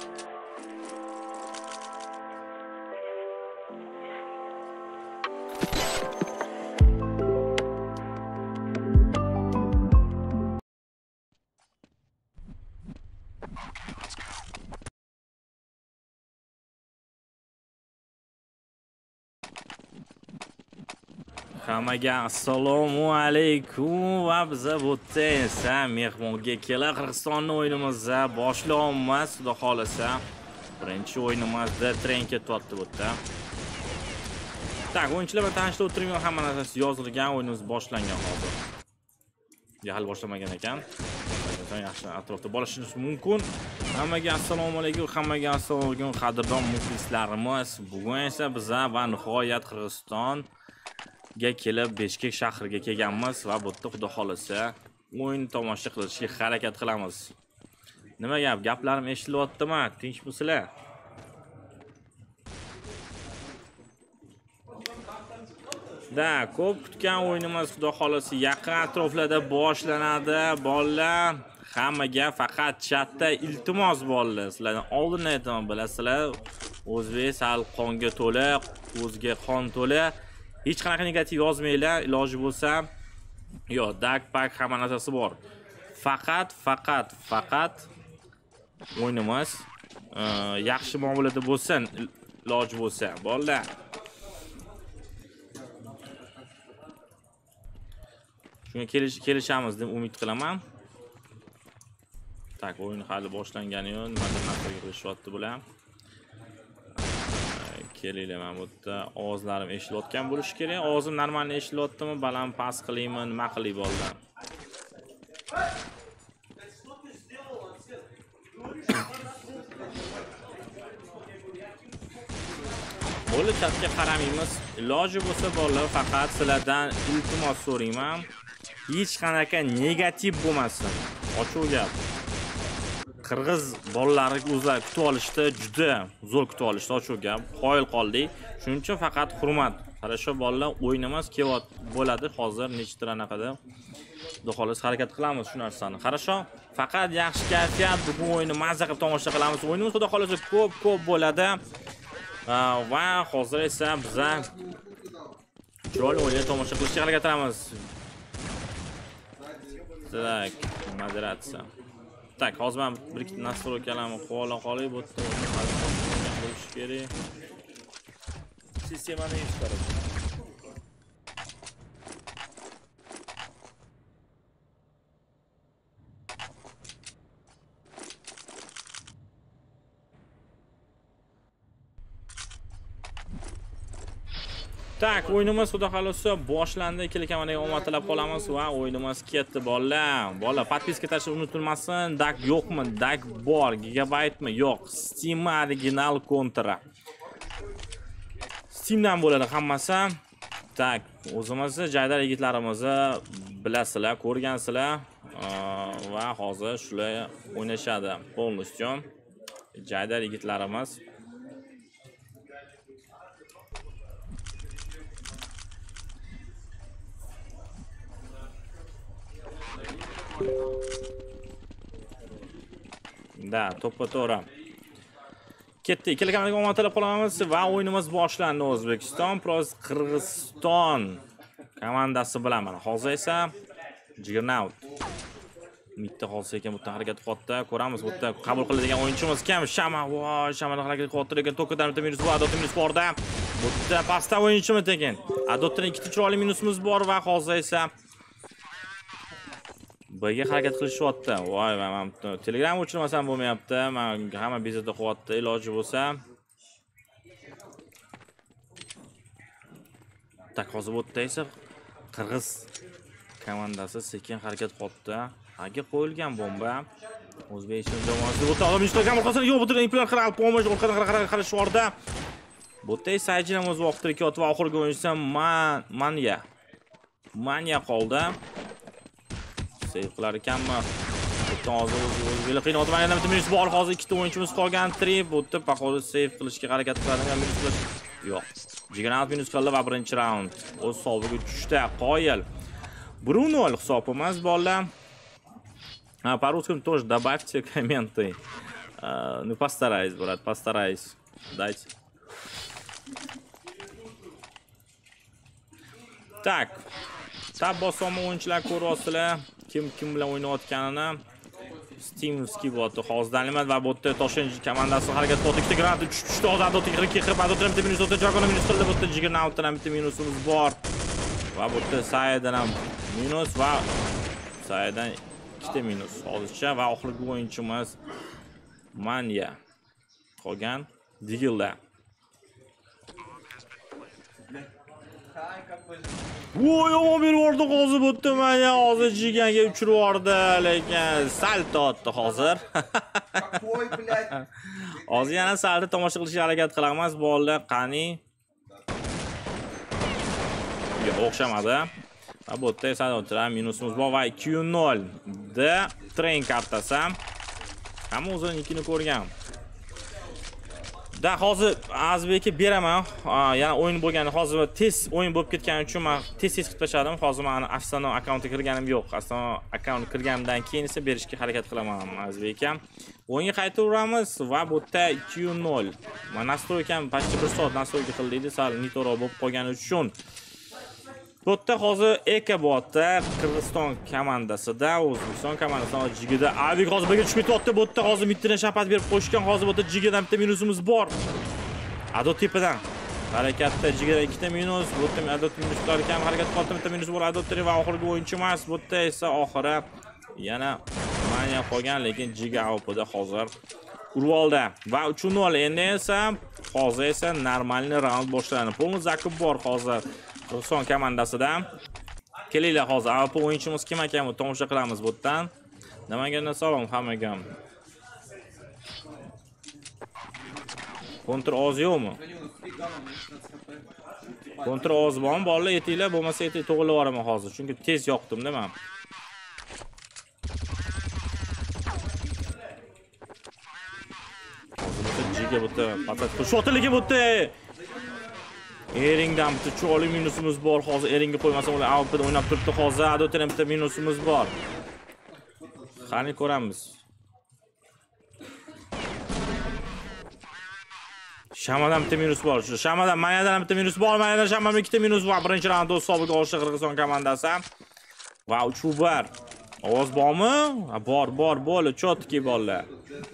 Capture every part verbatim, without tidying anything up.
Hammaga assalomu alaykum va biza bu yerda esa mehmonga kela Qirg'izistonning o'yinimizda boshlaymiz, xudo xolasa. Birinchi o'yinimizda tren ketyapti bu yerda. Tak, o'yinchilar bilan tanishib o'tirgan, hamma narsasi yozilgan, o'yinimiz boshlangan hozir. Hali boshlamagan ekan. Yaxshi atrofda bo'lishingiz mumkin. Hammaga assalomu alaykum, hammaga assalomu alaykum qadrdon muxlislarimiz. Bugun esa biza va nihoyat Qirg'iziston ga kelib Beshkek shahriga kelganmiz va bu yerda xudo xolasa o'yin tomosha qilishga harakat qilamiz. Nima gap? Gaplarim eshitilyaptimi? Tinch misizlar? Da, ko'p kutgan o'yinimiz xudo xolasa yaqin atroflarda boshlanadi. Bolalar, hammaga faqat chatda iltimos bolalar. Sizlardan oldin aytaman, bilasizlar, o'zbek sal qonga to'la, ko'zga qon to'la. Hech qanaqa negativ yozmanglar, iloji bo'lsa. Yo, dark pack hamma narsasi bor. Faqat, faqat, faqat o'yinimiz yaxshi muomalada bo'lsin, iloji bo'lsa. Bolalar. Shunga kelish kelishamiz deb umid qilaman. Tak, o'yin hali boshlangani yo'q, nimadir narsaga qilishyapti bular. Kelinglar, men bu yerda ovozlarim eshilayotgan bo'lishi kerak. Ovozim normal eshilayaptimi? Baland past qilaymi, nima qilay bolalar? Bo'li chatga qaramaymiz. Iloji bo'lsa bolalar, faqat sizlardan iltimos so'rayman. Hech qanaqa negativ bo'lmasin. Ochiq gap. Qirg'iz bolalari o'zlari kutib olishda juda zo'r kutib olishda, ochiq gap. Qoyil qoldik. Shuning uchun faqat hurmat. Qarasho bolalar, o'yinimiz kelyapti bo'ladi. Hozir nechta anaqada xudo xolos harakat qilamiz shu narsani. Qarasho, faqat yaxshi kayfiyat, bugun o'yinni mazza qilib tomosha qilamiz. O'yinimiz xudo xolos ko'p ko'p bo'ladi. Va hozir esa biza chiroyli o'yinni tomosha qilishga harakat qilamiz. Tak, moderatsiya. Tak, hozir men bir ikki nastroykalarni qo'lla qolay bu yerda bo'lish kerak. Sistemani ishlatib. Tak, o'yinimiz xudo xolosa boshlandi. Ikkala kameraga omad tilab qolamiz va o'yinimiz ketdi bolalar. Bolalar, podpiska tashlashni unutilmasin. Dak yo'qmi? Dak bor. Gigabaytmi? Yo'q. Steam original kontra. Steamdan bo'ladi hammasi. Tak, o'zimizni jaydar yigitlarimizni bilasizlar, ko'rgansizlar va hozir shular o'ynashadi. Polностью jaydar yigitlarimiz. Da, to'ppa to'g'ri. Ketdi. Ikkala kameraga omad tilab qolamiz va o'yinimiz boshlandi. O'zbekiston plus Qirg'iziston komandasi bilan mana hozir esa Jigirnaut. Mitta hozir ekan bu yerda harakat qilyapti. Ko'ramiz bu yerda qabul qiladigan o'yinchimiz kim? Shama. Voy, Shamadan harakat qilyapti ekan. To'kkadan bitta minus bor, Adotda minus borda. Bu yerda pastda o'yinchimiz ekan. Adotdan ikkita chiroyli minusimiz bor va hozir esa Birga harakat qilishyapti. Voy, men Telegram o'chirmasam bo'lmayapti. Men hamma bezovta qilyapti, iloji bo'lsa. Tak, hozir bu yerda esa Qirg'iz komandasi sekin harakat qilyapti. Haga qo'yilgan bomba. O'zbekiston jamoasi bu yerda olib chiqqan bo'lsa, yo'q, bu yerda implant qilib pomosh orqadan qarashyorda. Bu yerda esa ajinamiz vaqtida ketyapti va oxirgi o'yinchi man Manya. Manya qoldi. Save qilar ekanmi? Butun hozir o'zbeklar qiynaldi. Mana yana bitta minus bor. Hozir ikkita o'yinchimiz qolgan. Trip bu yerda paxoli save qilishga harakat qiladigan minus qilish. Yo'q. Jigirnaut minus qildi va birinchi raund o'z hisobiga tushdi. Qoyil. bir nol hisobimiz bolalar. Ha, по-русски тоже добавьте комменты. Ну постараюсь, брат, постараюсь. Дайте. Так. Tab bosim o'yinchilar ko'ryapsizlar. Kim kim bilan o'ynayotganini. Steamski botdi. Hozirdan nima va botda Toshkent komandasi harakat qildi. Ikkita granat tushdi. Hozir Adot qirq ikki qirq Adot minus o'ttiz Jagona minus qildi. Botda yigirma olti dan bitta minusimiz bor. Va botda Saiddan ham minus va Saiddan ikkita minus. Hozircha va oxirgi o'yinchimiz Manya. Qolgan Digilda. Voy, yomon berib yubordi hozir botda Manya. Hozir jiganga uchirib yubordi, lekin salto otdi hozir. Hozir yana salto tomosha qilishga harakat qilamiz. Bolalar qani? Yo'q, o'xshamadi. Va botda esa o'tira minusimiz bor va ikki nol da train kartasi. Hamma o'zinikini ko'rgan. Da hozir Azbekka beraman. Yana o'yin bo'lgani hozir tez o'yin bo'lib ketgani uchun men tez-tez qilib tashladim. Hozir men Afsona akkauntga kirganim yo'q. Afsona akkaunt kirganimdan keyin esa berishga harakat qilaman Azbekka. O'yinga qaytaveramiz va bu yerda ikki nol. Men nastroykam почти bir soat nastroyka qildik, sal nitoro bo'lib qolgani uchun. Bu yerda hozir Ekobotda Qirg'iziston komandasida, O'zbekiston komandasida jigida Avik hozir birga tushib ketyapti. Bu yerda hozir mittidan shapat berib qo'shgan. Hozir bu yerda jigidan bitta minusimiz bor. Adot tepadan harakatda jigidan ikkita minus, bu yerda Adot minuslar kam harakat qildi, bitta minus bor Adot va oxirgi o'yinchi emas. Bu yerda esa oxiri yana Manya qolgan, lekin jiga avpoda hozir urib oldi. Va uch nol endi esa hozir esa normalniy raund boshlanadi. Polni Zakub bor hozir Qirg'iziston komandasida. Kelinglar hozir A W P o'yinchimiz kim ekanini tomosha qilamiz bu yerdan. Namangandan salom hammaga. Kontr oz yo'qmi? Kontr oz bormi? Bolalar yetinglar, bo'lmasa yeting to'g'rilab yuboraman hozir. Chunki tez yoqdim-da men. Jiga bu yerda patat qo'shib lekin bu yerda Eringdan bitta cho'li minusimiz bor. Hozir Eringga qo'ymasam ular A W P'da o'ynab turibdi. Hozir Adotdan bitta minusimiz bor. Qani ko'ramiz. Shamadan bitta minus bor. Shamadan Manyadan bitta minus bor. Manyadan Shamadan ikkita minus bor. Birinchi raund hisobiga olishdi Qirg'iziston komandasi. Va uch bar. Ovoz bormi? Bor, bor, bo'li, chotki bolalar.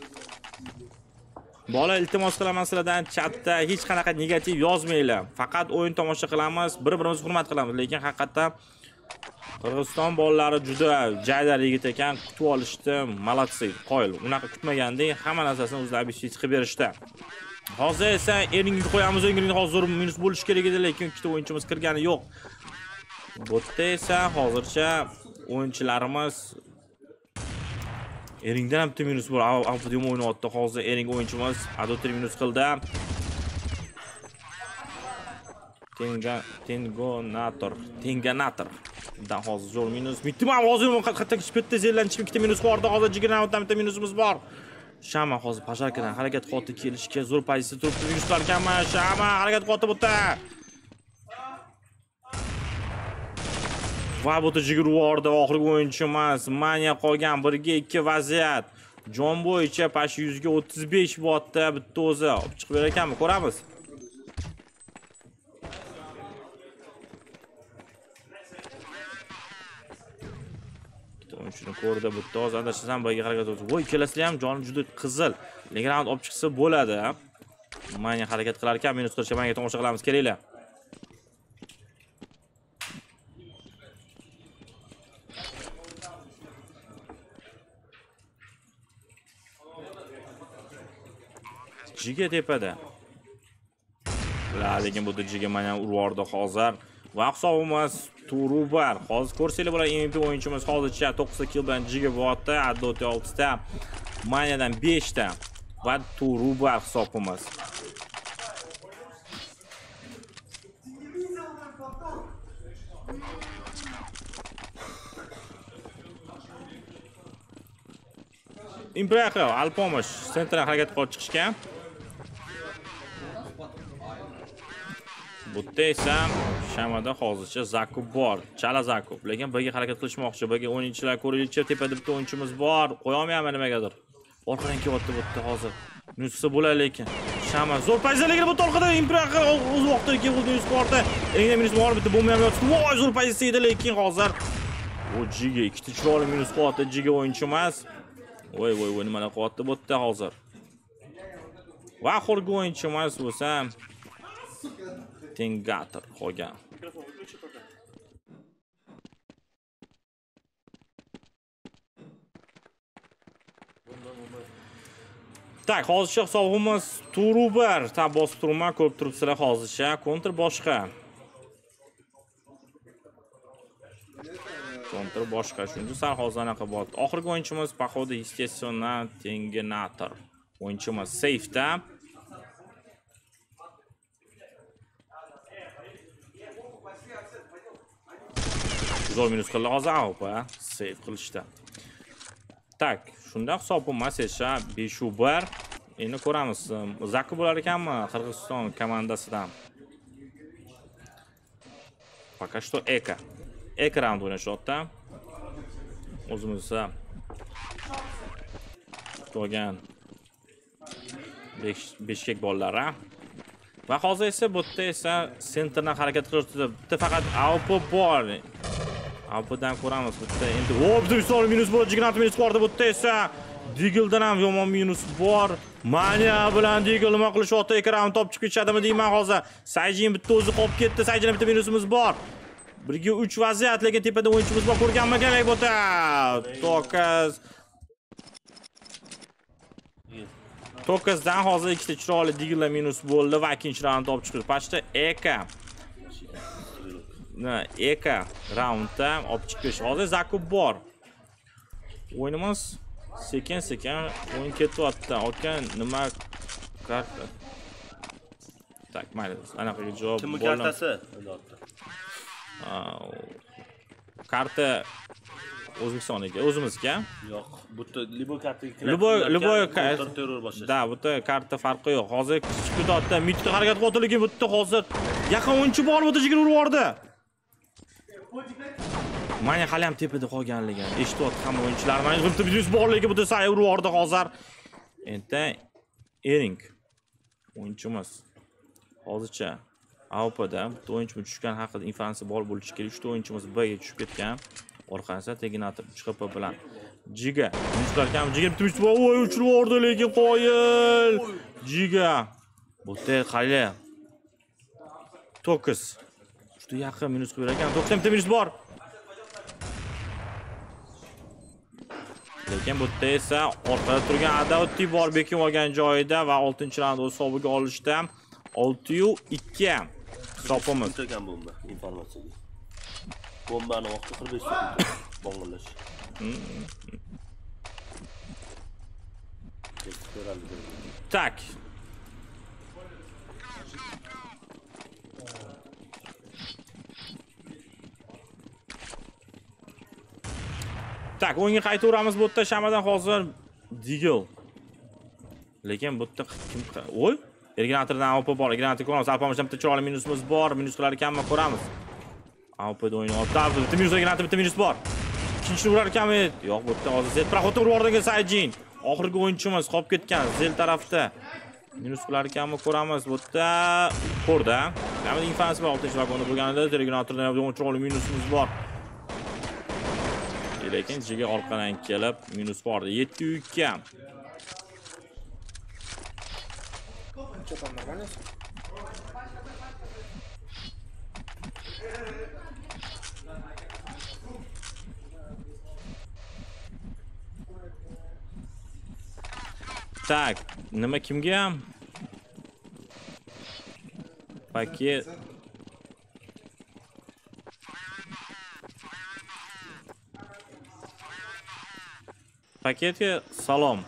Bola iltimos qilaman sizlardan chatda hech qanaqa negativ yozmanglar. Faqat o'yin tomosha qilamiz, bir-birimizni hurmat qilamiz. Lekin haqiqatdan Qirg'iziston bolalari juda jaydar yigit ekan, kutib olishdi, malatsiy, qoyil. Unaqa kutmagandek, hamma narsasini o'zlari beshik qilib berishdi. Hozir esa Eringga qo'yamiz, Eringga hozir minus bo'lish kerak edi, lekin ikkita o'yinchimiz kirgani yo'q. Bu yerda esa hozircha o'yinchilarimiz Eringdan ham bitta minus bor. Avdium o'ynayapti. Hozir Ering o'yinchimiz Adot minus qildi. Tenga Tengonator, Tenganator. Dan hozir zo'r minus. Bitta ham hozir qattiq bitta zellanchib ikkita minus bordi. Hozir Jigirnavdan bitta minusimiz bor. Shama hozir pasharkadan harakat qilib kelishga zo'r pozitsiya turibdi. Minuslar kamma. Shama harakat qilib bu yerda. Va bu jigir urdi oxirgi o'yinchimiz Manya qolgan birga ikki vaziyat. Jon bo'yicha pash yuz ga o'ttiz besh botda bitta o'zi olib chiqib berar ekanmi? Ko'ramiz. Bitta o'yinchini ko'rdi, bitta o'zi adashsam birga harakat qildi. Voy, ikkalasi ham joni juda qizil. Lekin raund olib chiqsa bo'ladi. Manya harakat qilar ekan, minus qilishga menga tomosha qilamiz. Kelinglar. Jiga tepada. La, lekin bu jiga mana urvordi hozir. Va hisobimiz Turubar. Hozir ko'rsanglar bo'lar M V P o'yinchimiz hozircha to'qqiz kill bilan jiga botdi, Adot olti ta, Manyadan besh ta va Turubar hisobimiz. Imperator Alpomish sentrdan harakat qilib chiqishgan. Bu yerda esa Shamada hozircha Zakub bor. Chala Zakub. Lekin birga harakat qilishmoqchi. Birga o'yinchilar ko'raylikcha tepada bitta o'yinchimiz bor. Qo'ya olmayman nimagadir. Orqadan kelyapti bu yerda hozir. Nusa bo'ladi lekin. Shama zo'r pozitsiyaga bu orqada Imperator o'z vaqtida kelib bo'ldi yuz qarta. Eng minus bor bitta bomba ham yotibdi. Voy zo'r pozitsiyada lekin hozir o Jiga ikkita chiroyli minus qilyapti. Jiga o'yinchi emas. Voy voy voy nimalar qilyapti bu yerda hozir. Va oxirgi o'yinchi emas bo'lsa Tengator qolgan. Tak, hozircha hisobimiz Turubar, ta bosib turma ko'p turibsizlar hozircha. Kontr boshqa. Kontr boshqa. Shuncha sal hozir anaqa bo'ldi. Oxirgi o'yinchimiz походу естественно Tengator. O'yinchimiz safe da. Zo'r minus qildi hozir avpa, save qilishdi. Tak, shunda hisobimiz esa besh bir. Endi ko'ramiz. Zaki bo'lar ekanmi Qirg'iziston komandasidan? Пока что Eka. Eka round o'ynashyapti. O'zimizda to'gan beshkek bollari. Va hozir esa bu yerda esa sentrdan harakat qilishdi. Bitta faqat avpo bor. Avpodan ko'ramiz bu yerda. Endi o bitta misol minus bor, yigirma minus bordi bu yerda esa. Digeldan ham yomon minus bor. Mania bilan Digel nima qilishyapti? Ekran top chiqib ketadimi deyman hozir. Sayjin bitta o'zi qolib ketdi. Sayjinda bitta minusimiz bor. birga uch vaziyat, lekin tepada o'yinchimiz bor. Ko'rganmi kerak bu yerda? Tokas Tokasdan hozir ikkita chiroyli Digellar minus bo'ldi va ikkinchi raund top chiqdi. Pashta Eka. Na, Eka raundda olib chiqish. Hozir Zakub bor. O'yinimiz sekin-sekin o'yin ketyapti. Aka nima karta? Tak, mayli. Anaqaga javob Kim kartasi? Karta O'zbekistonniki, o'zimizga. Yo'q, bu yerda libo kartaga kirib. Libo libo terror boshlash. Da, bu yerda karta farqi yo'q. Hozir chiqib o'tdi. Mitda harakat qilyapti, lekin bu yerda hozir yaqin o'yinchi bor, bu yerda jigir urib yubordi. Mana hali ham tepada qolganligini eshityapti hamma o'yinchilar. Mana bitta videosi borligi bu yerda say urib yubordi hozir. Endi Ering o'yinchimiz hozircha Avpada bitta o'yinchimiz tushgan haqida informatsiya bor bo'lishi kerak. uchta o'yinchimiz B ga tushib ketgan. Orqasidan Tengator chiqib bilan Jiga minuslar kam Jiga bitta minus bor. Voy uchirib yubordi lekin qoyil. Jiga bu yerda qali Tokas juda yaqin minus qo'yar ekan. Tokasda bitta minus bor. Lekin bu yerda esa orqada turgan Adauti bor bekim olgan joyida va oltinchi raund o'z hisobiga olishda olti ikki hisobimiz. To'gan bomba informatsiyaga. Bombani vaqti qirq besh sekund bong'illash. Tak. Tak, o'yinga qaytaveramiz bu yerda Shamadan hozir Digel. Lekin bu yerda kim o'y? Erganatordan A W P bor. Erganator ko'ramiz. Alpamishdan bitta chiroyli minusimiz bor. Minus qilar ekanmi ko'ramiz. A W P'da o'ynayapti. Bitta minus Erganator, bitta minus bor. Ikkinchini urar ekanmi? Yo'q, bu yerda hozir Z proxotni urib yuborgan Sayjin. Oxirgi o'yinchimiz qolib ketgan Zel tarafda. Minus qilar ekanmi ko'ramiz. Bu yerda ko'rda. Mana infansi bor oltinchi vagonda bo'lganida Erganatordan ham chiroyli minusimiz bor. Lekin Jiga orqadan kelib minus bor. yetti ikki. Tak, nima kimga ham? Paket Paketga salom.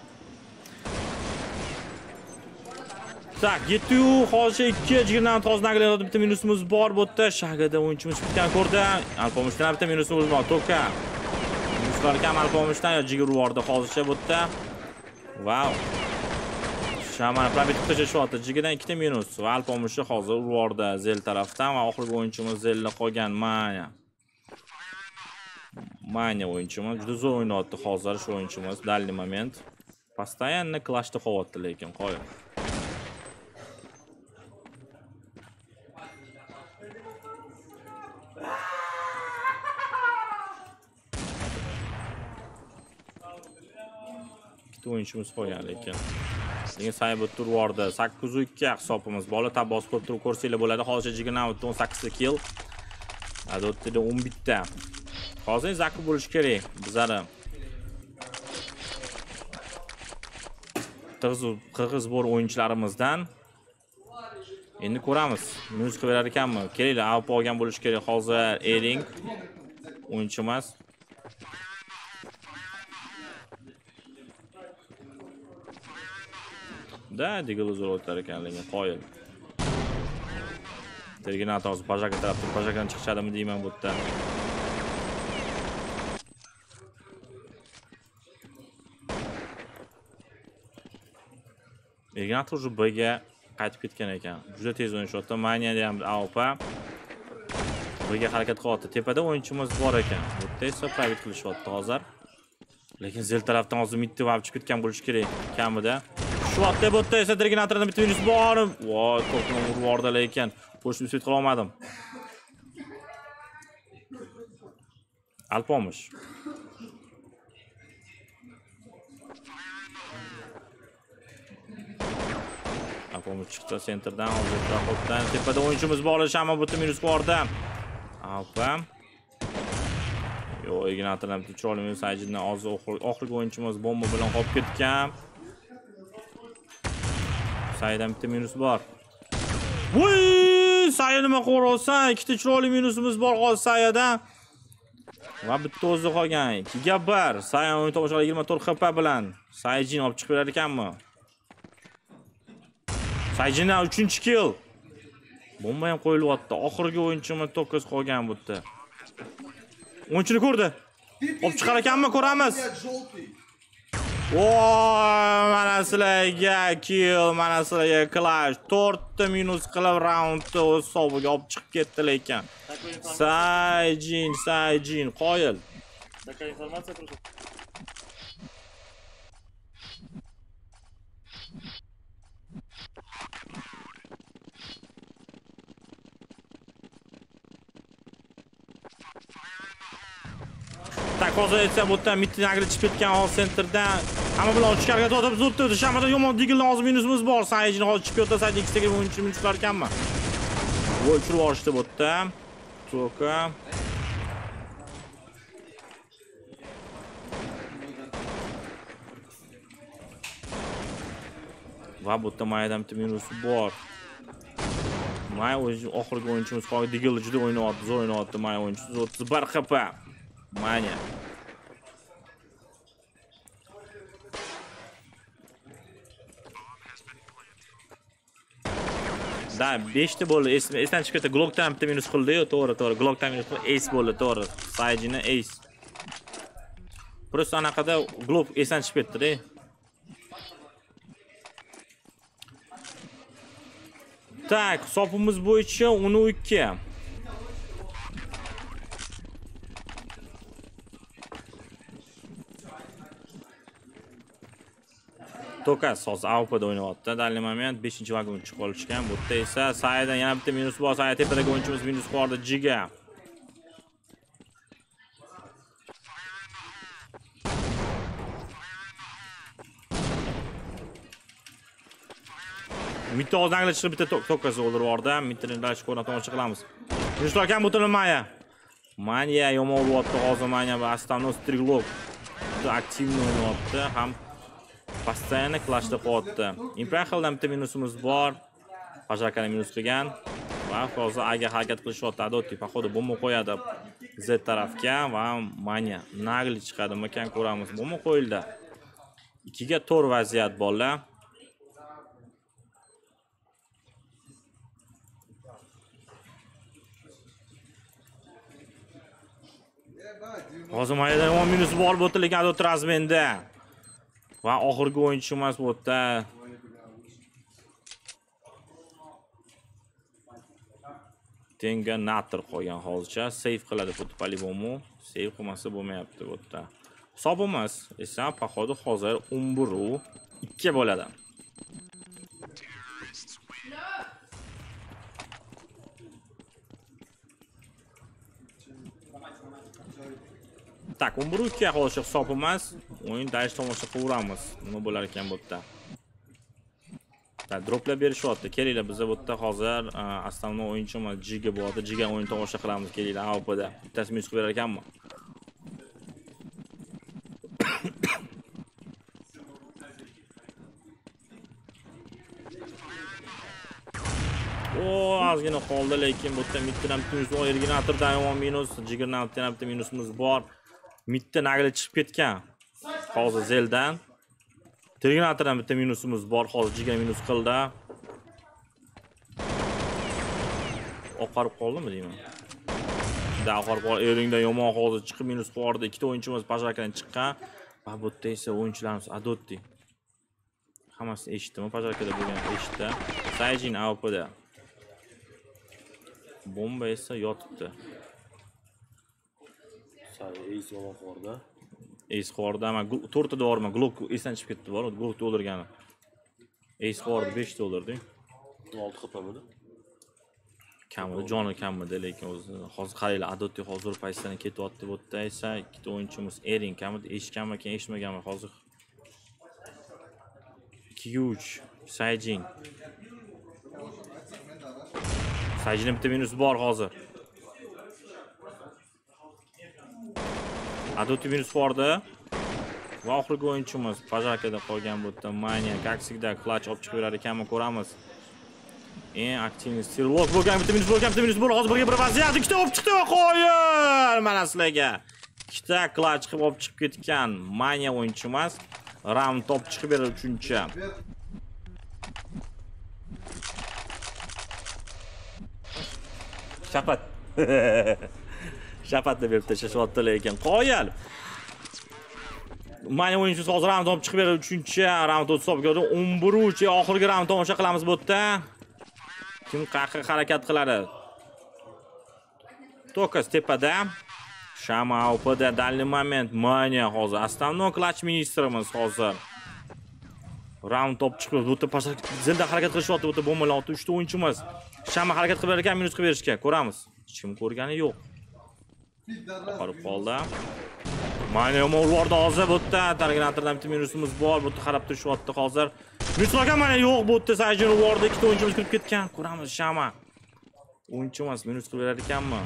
Tak, yetti hozir ikki yigirma to'qqiz bitta minusimiz bor bu yerda. Shagada o'yinchimiz bitgan ko'rdi. Alpomishdan bitta minusimiz bor. Toka. Minuslar kam Alpomishdan yo jigir urdi hozircha bu yerda. Wow. Shaman probit tashyapti. Jigidan ikkita minus va Alpomishi hozir urdi Zel tarafdan va oxirgi o'yinchimiz Zelda qolgan Manya. Manya o'yinchimiz juda zo'r o'ynayapti hozir shu o'yinchimiz dalli moment. Постоянно klashda qolyapti lekin qo'yib. Ikkita o'yinchimiz qolgan lekin. Lekin Saybot turvordi. sakkiz ikki hisobimiz. Bola tabos qilib turib ko'rsanglar bo'ladi. Hozir Jignaut o'n sakkiz ta kill. Adotda o'n bitta. Hozir Zaki bo'lish kerak bizlar. Qirg'iz bor o'yinchilarimizdan. Endi ko'ramiz. Minus qilib berar ekanmi? Kelinglar, avp olgan bo'lish kerak. Hozir Ering o'yinchi emas. Da, Diggle uzr o'tar ekan, lekin qoyil. Terminator hozir Pajaka tarafdan Pajakan chiqishadimi deyman bu yerda. Terminator shu B'ga qaytib ketgan ekan. Juda tez o'ynashyapti. Maniyada ham A W P B'ga harakat qilyapti. Tepada o'yinchimiz bor ekan. Bu yerda esa private qilishyapti hozir. Lekin zel tarafdan hozir midni va chiqib ketgan bo'lish kerak kamida. Shu vaqtda bu yerda esa Terminatordan bitta minus bor. Voy, to'pni urib yubordi lekin qo'shni set qila olmadim. Alpomish. Alpomish chiqdi sentrdan, hozir traxotdan tepada o'yinchimiz bor, ammo bu yerda minus bordi. Alpam. Yo, Ignatordan bitta chiroyli minus ajindan hozir oxirgi o'yinchimiz bomba bilan qolib ketgan. Saydan bitta minus bor. Voy, Say nima qo'rolsan? Ikkita chiroyli minusimiz bor hozir Sayda. Va bitta o'zi qolgan. ikki ga bir. Say o'yin tomoshalar yigirma to'rt H P bilan Sayjin olib chiqib berar ekanmi? Sayjindan uchinchi kill. Bomba ham qo'yilyapti. Oxirgi o'yinchimiz to'qqiz qolgan bu yerda. O'yinchini ko'rdi. Olib chiqar ekanmi? Ko'ramiz. Voy, mana sizlarga kill, mana sizlarga clash. to'rtta minus qilib raundni o'z hisobiga olib chiqib ketdi lekin. Sayjin, Sayjin qoyil. Такая информация просто. Tak, hozir esa bu yerdan mitni agri chiqib ketgan hol sentrdan. Hamma bilan chiqarga tortib zutdi. Shamadan yomon Digildan hozir minusimiz bor. Sayjin hozir chiqib ketdi. Sayjin ikkitaga o'yinchi minuslar ekanmi? Voy, tushirib yuborishdi bu yerda. To'ka. Va bu yerda Maydan bitta minusi bor. May o'zi oxirgi o'yinchimiz qoldi. Digil juda o'ynayapti, zo'r o'ynayapti. May o'yinchisi o'ttiz bir H P. Manya. Da, besh ta bo'ldi. Esdan chiqib ketdi. Glockdan bitta minus qildi-yu, to'g'ri, to'g'ri. Glockdan minus qilib ace bo'ldi, to'g'ri. Sayjini ace. Просто anaqada Glock esdan chiqib ketdi-da. Tak, hisobimiz bo'yicha o'n ikki. Tokas hozir A W P da o'ynayapti. Dalli moment beshinchi vagon chiqib olishgan. Bu yerda esa Saydan yana bitta minus bor. Say tepadagi o'yinchimiz minus bordi Jiga. Mitta hozir angla chiqib bitta Tokas o'ldirib yubordi. Mittani dash ko'rib tomosha qilamiz. Minuslar kam butun Maya. Manya yomon bo'lyapti hozir Manya va Astanos Triglok. Aktivni o'ynayapti. Ham Постоянно klashda qo'yapti. Imperialdan bitta minusimiz bor. Pajakani minus qilgan. Va hozir Aga harakat qilishyapti. Adoti poxodu bomba qo'yadi Z tarafga va Manya nagli chiqadimi ekan ko'ramiz. Bomba qo'yildi. ikki ga to'rt vaziyat bolalar. Hozir Mayda yomon minus bor bo'ldi, lekin Adoti razmenda. Va oxirgi o'yinchi emas bu yerda. Tenga Nator qolgan hozircha. Save qiladi xuddi polibomu. Save qilmasa bo'lmayapti bu yerda. hisob emas. Esa poxodu hozir o'n bir u ikki bo'ladi. Tak, o'n bir u ikki hozir hisob emas. O'yin dash tomosha qilamiz. Nima bo'lar ekan bu yerda? Ta droplar berishyapti. Kelinglar, biz bu yerda hozir asosiy o'yinchimiz Jiga bor. Jiga o'yin tomosha qilamiz. Kelinglar, A W P da. Bittasi minus berar ekanmi? O, ozgina qoldi, lekin bu yerda middan ham minus, originatordan ham minus, Jiggernautdan ham minusimiz bor. Middan nagli chiqib ketgan. Hozir Zeldan. Terminatordan bitta minusimiz bor, hozir Jiga minus qildi. Oqarib qoldimi deyman? Da oqarib qoldi. Eringdan yomon hozir chiqib minus qo'rdi. Ikkita o'yinchimiz pajarkadan chiqqan. Va bu yerda esa o'yinchilarimiz Adotti. Hammasini eshitdimi? Pajarkada bo'lgan eshitdi. Sayjin A W P da. Bomba esa yotibdi. Say, ace yomon qorda. Ace qorda, men to'rtta dorman, Glock esdan chiqib ketdi, bor, Glock o'ldirgani. Ace qorda besh ta o'ldirdi. olti qilmadi. Kamida, joni kamida, lekin o'zi hozir qaranglar, Adotti hozir paytdan ketyapti, bu yerda esa ikkita o'yinchimiz Ering kamida, eshitganmi, keyin eshitmaganmi hozir. Huge Sayjin. Sayjinning bitta minus bor hozir. Adotti minus bordi. Va oxirgi o'yinchimiz pajarkada qolgan bu yerda Mania, Kaksida clutch olib chiqib berar ekanmi, ko'ramiz. Eng aktivni Sirlock bo'lgan, bitta minus bo'lgan, bitta minus bor. Hozir birga bir vaziyat, ikkita olib chiqdi va qo'yil. Mana sizlarga. Ikkita clutch qilib olib chiqib ketgan Mania o'yinchimiz. Round top chiqib berdi uchinchi. Shapat. Shapat deb tashlashayotdi lekin qo'yil. Mania o'yinchisi hozir round top chiqib berdi uchinchi. Round hisobga oldi. o'n bir uch oxirgi round tomosha qilamiz bu yerda. Kim qaqqa harakat qiladi? Tokas tepada. Shama A W P da данный moment Mania hozir основной clutch ministrimiz hozir. Round top chiqib, bu yerda pasha zilda harakat qilishyapti, bu yerda bombalar otdi uchta o'yinchimiz. Shama harakat qilib ekan, minus qilib berishga, ko'ramiz. Hech kim ko'rgani yo'q. Qolib qoldi. Mania o'lvordi hozir bu yerda, Terminatordan bitta minusimiz bor, bu yerda qarab turishyapti hozir. Minus qilgan mana yo'q, bu yerda Sayjin o'lvordi, ikkita o'yinchimiz kirib ketgan. Ko'ramiz Shama. O'yinchimiz minus qilib berar ekanmi?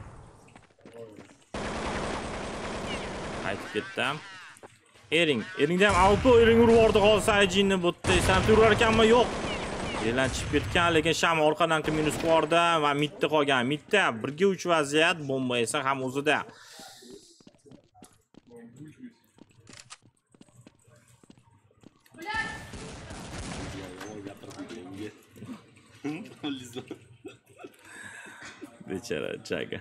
Qaytib ketdim. Ering, Eringdan A W P Ering urvordi hozir Sayjinni bu yerda. San turar ekanmi? Yo'q. Yerdan chiqib ketgan, lekin Shama orqadan kim minus bordi va midda qolgan. Midda birga uch vaziyat, bomba esa ham o'zida. Bechara Jaga.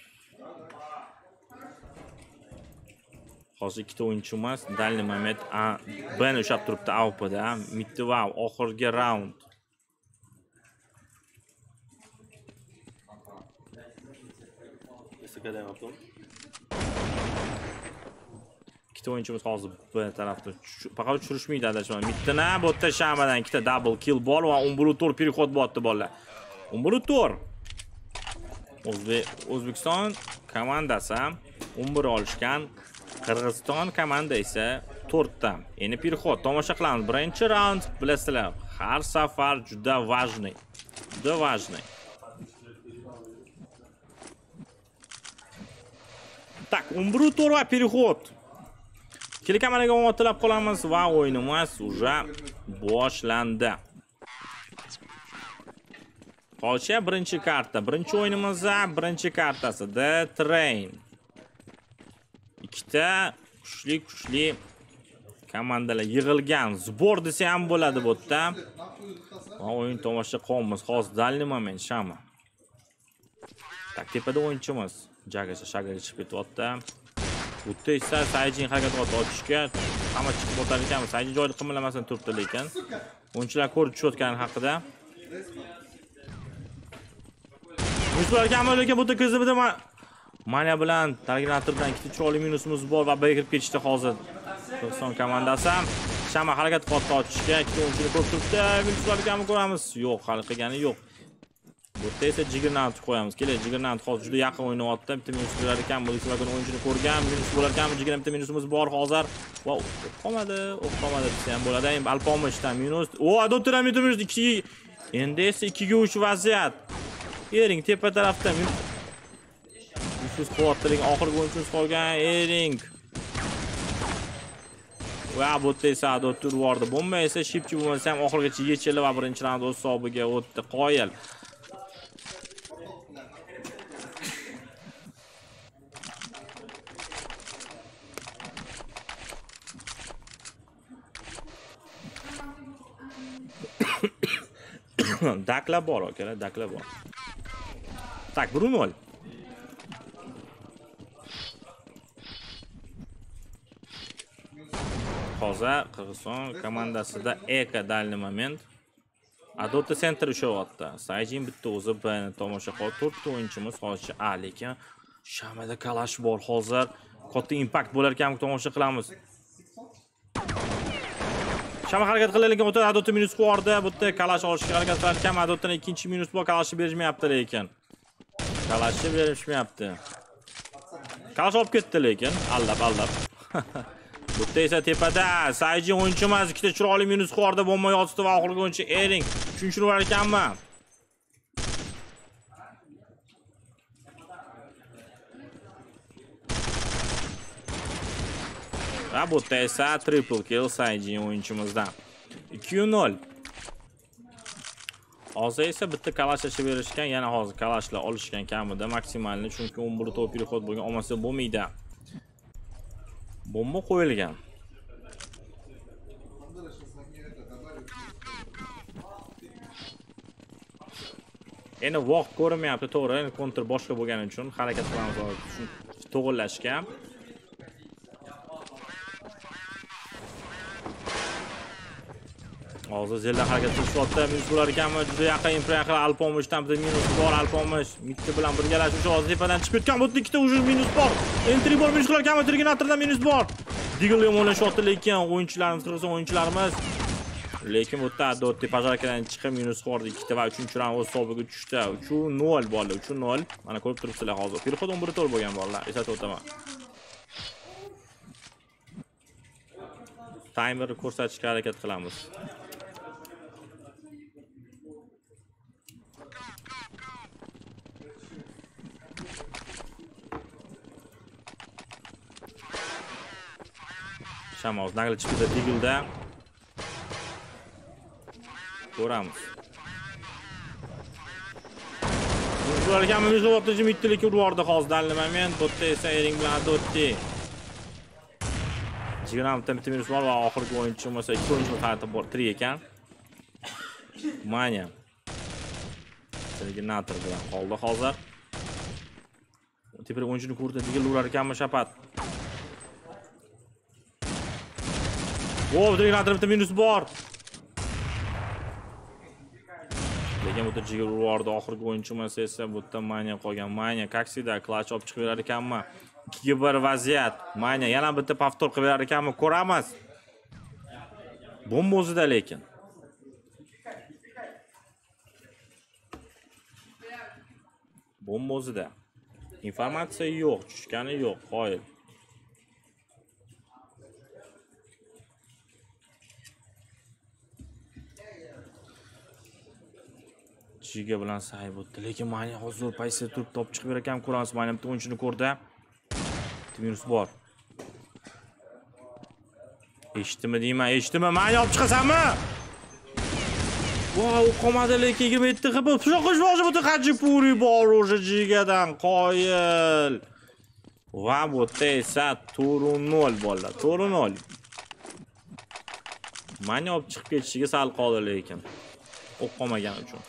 Hozir ikkita o'yinchimiz данный moment bani ushlab turibdi A W P da. Midda va oxirgi round. Esakadan yaptım. Ikkita o'yinchimiz hozir bu tarafda faqat tushirishmaydi adashman. Middana bu yerda Shamadan ikkita double kill bor va o'n bir to'rt переход bo'lyapti bolalar. o'n bir to'rt. O'zbek O'zbekiston komandasi o'n bir olishgan. Qirg'iziston komanda esa to'rtta. Endi переход tomosha qilamiz. Birinchi round bilasizlar, har safar juda важный. Juda важный. Tak, o'n bir to'rt va переход. Telekameraga o'tilib qolamiz va o'yinimiz уже boshlandi. Qolcha birinchi karta. Birinchi o'yinimizda birinchi kartasi The Train. Ikkita kuchli kuchli komandalar yig'ilgan. Zbor desa ham bo'ladi bu yerda. Va o'yin tomosha qilamiz. Hozir данный moment Shama. Tak, tepada o'yinchimiz Jagacha shagaga chiqib ketyapti. Bu yerda esa Sayjin harakat qilib ochishga hamma chiqib o'tar ekan. Sayjin joyida qimirlamasdan turibdi lekin. O'yinchilar ko'rib tushayotgani haqida. Mushlarga lekin bu yerda ko'zimda Manya bilan Terminatordan ikkita chiroyli minusimiz bor va birga kirib ketishdi hozir. Qirg'iziston komandasi ham shama harakat qilib ochishga ikkita o'yinchini ko'p turibdi. Minuslarni ko'ramiz. Yo'q, hali qilgani yo'q. Bu yerda esa Jigernant qo'yamiz. Keling, Jigernant hozir juda yaqin o'ynayapti. Bitta minus bo'lar ekan, bu ikkilagan o'yinchini ko'rgan, minus bo'lar ekan, Jigernant bitta minusimiz bor hozir. Va qolmadi, qolmadi desa ham bo'ladi. Endi Alpomishdan minus. O, Doktor ham minus ikki. Endi esa ikki ga uch vaziyat. Ering tepa tarafda minus. Yuz quvvatlik oxirgi o'yinchimiz qolgan Ering. Va bu esa Doktor vordi. Bomba esa shipchi bo'lmasa ham oxirgacha yechildi va birinchi raund o'z hisobiga o'tdi. Qoyil. Dakla bor, kerak, dakla bor. Tak, bir nol. Hozir Qirg'iziston komandasida Eka dalni moment. Adota center ushlayapti. Sayjin bitta o'zi bilan tomosha qilib to'rtta o'yinchimiz hozircha A, lekin shamada kalash bor hozir. Katta impact bo'lar ekan tomosha qilamiz. Shama harakat qilar lekin o'ta Adota minus qo'yardi. Bu yerda kalash olishga harakat qilar ekan. Adotdan ikkinchi minus bor, kalashni berishmayapti lekin. Kalashni berishmayapti. Kalash olib ketdi lekin, allab allab. Bu yerda esa tepada Sayjin o'yinchimiz ikkita chiroyli minus qo'yardi, bomba yotdi va oxirgi o'yinchi Ering. Uchinchini urar ekanmi? Va bu yerda esa triple kill Sayjin o'yinchimizdan. ikki nol. Hozir esa bitta kalashni berishgan, yana hozir kalashlar olishgan kamida maksimalni, chunki o'n bir to'p perexod bo'lgan, olmasa bo'lmaydi. Bomba qo'yilgan. Endi vaqt ko'rinmayapti, to'g'ri, endi counter boshqa bo'lgani uchun harakat qilamiz hozir to'g'rilashga. Hozir Zelda harakat qilishyapti, minus bo'lar ekanmi? Juda yaqin Imperial Alpomishdan bitta minus bor, Alpomish mitti bilan birgalashib hozir tepadan chiqib ketgan, bu ikkita ujur minus bor. Entry bor, minus qilar ekanmi? Terminatordan minus bor. Diggle yomonlashyapti lekin o'yinchilarimiz, Qirg'iziston o'yinchilarimiz. Lekin bu yerda Dotti pajarakadan chiqib minus bordi, ikkita va uchinchi raund o'z hisobiga tushdi. uch nol bolalar, uch nol. Mana ko'rib turibsizlar hozir. Perexod o'n bir to'rt bo'lgan bolalar, eslatib o'taman. Timerni ko'rsatishga harakat qilamiz. Shamoz nagli chiqdi Digilda. Ko'ramiz. Ular ham minusga mittilik urvordi hozir dalli moment. Bu yerda esa Ering bilan Dotti. Jigernantdan bitta minus bor va oxirgi o'yinchimiz esa ikki o'yinchi tartib bor, tirik ekan. Manya. Terminator bilan qoldi hozir. Tepa o'yinchini ko'rdi, Digil urar ekanmi shapat. Wow, Terminator bitta minus bor. Lekin bu yerda Jigir urardi, oxirgi o'yinchimiz esa bu yerda Manya qolgan. Manya kaksida clutch olib chiqib berar ekanmi? ikki ga bir vaziyat. Manya yana bitta повтор qilib berar ekanmi? Ko'ramiz. Bomba o'zida lekin. Bomba o'zida. Informatsiya yo'q, tushgani yo'q, qoyil. Jiga bilan say bo'ldi. Lekin Manya hozir paysa turib top chiqib berar ekan, ko'ramiz. Manya bitta o'yinchini ko'rdi. Minus bor. Eshitdimi deyman, eshitdimi? Manya olib chiqasanmi? Voy, u qolmadi lekin yigirma yetti xp. Pushoqish bo'lishi bu qancha puri bor o'sha Jigadan, qoyil. Va bu yerda esa to'rt nol bolalar, to'rt nol. Manya olib chiqib ketishiga sal qoldi lekin. O'q qolmagan uchun.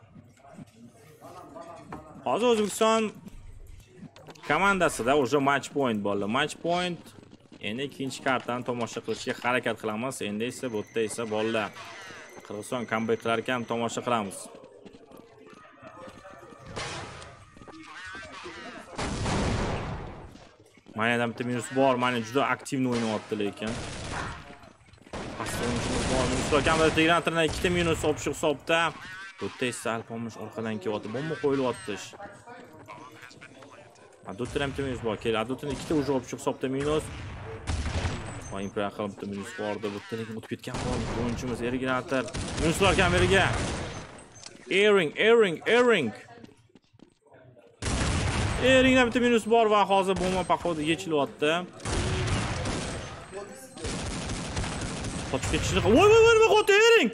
Hozir O'zbekiston komandasida o'sha match point bolalar. Match point. Endi ikkinchi kartani tomosha qilishga harakat qilamiz. Endi esa bu yerda esa bolalar Qirg'iziston comeback qilar ekan, tomosha qilamiz. Mana ham bitta minus bor, mana juda aktivni o'ynayapti lekin. Pastda o'yinchimiz bor. Minuslar kamida Tigrantrdan ikkita minus olib shu hisobda. Bu test alpomish orqadan kelyapti. Bomba qo'yilyapti. Adotdan ham bitta minus bor. Kel, Adotdan ikkita o'zi olib shu hisobda minus. Va Imperial qilib bitta minus bordi. Bu lekin o'tib ketgan bor. O'yinchimiz Erigrator. Minuslar kameriga. Airing, airing, airing. Eringda bitta minus bor va hozir bomba paxoda yechilyapti. Qochib ketishni. Voy voy voy nima qotdi ering?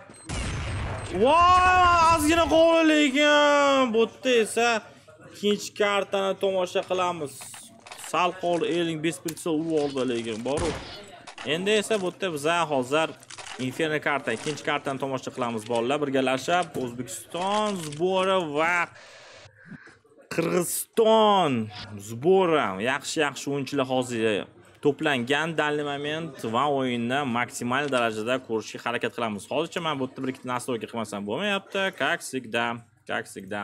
Voy, ozgina qoldi lekin. Bu yerda esa ikkinchi kartani tomosha qilamiz. Sal qoldi ering bespritsa urib oldi lekin bor. Endi esa bu yerda biz hozir Inferno karta, ikkinchi kartani tomosha qilamiz bolalar. Birgalashib O'zbekiston zbori va Qirg'iziston zbori yaxshi-yaxshi o'yinchilar hozir to'plangan данный moment va o'yinni maksimal darajada ko'rishga harakat qilamiz. Hozircha men bu yerda bir ikkita nastroyka qilmasam bo'lmayapti. Как всегда, как всегда.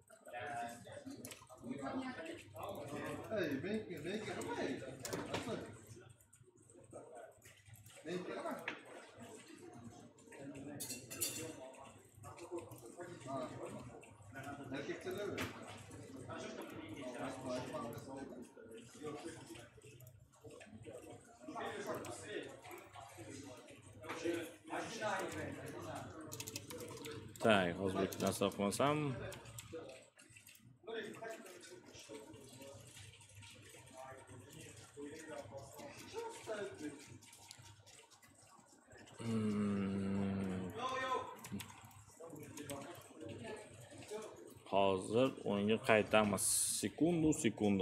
Tak, o'zbek nasab qilmasam. Hozir o'yinga qaytamiz. Sekundu, sekundu.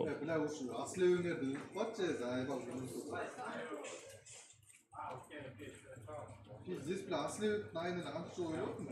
Здесь плясли, наверное, нам что уютно.